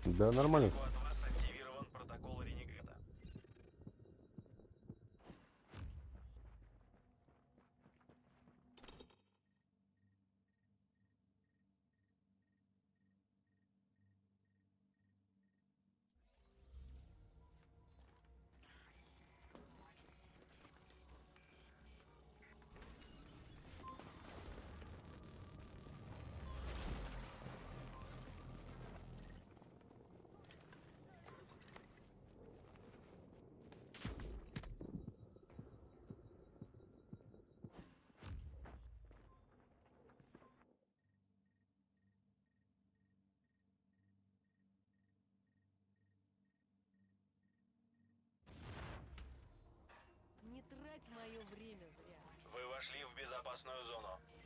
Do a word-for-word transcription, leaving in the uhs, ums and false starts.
Да, нормально. От вас активирован протокол Ренегата. Не трать мое время зря. Вы вошли в безопасную зону.